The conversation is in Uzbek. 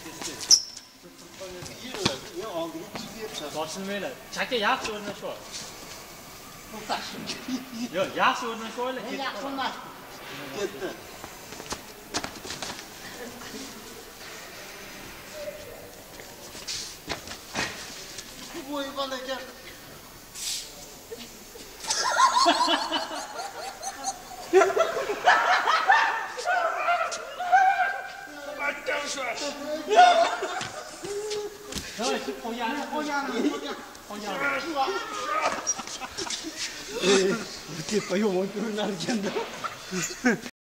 boshini chaka yaxshi o'rnash bor. Yo'q, yaxshi o'rnash bor, ketdi. Yaxshi emas. Ketdi. Voy balaga. Che poi io molto non argento.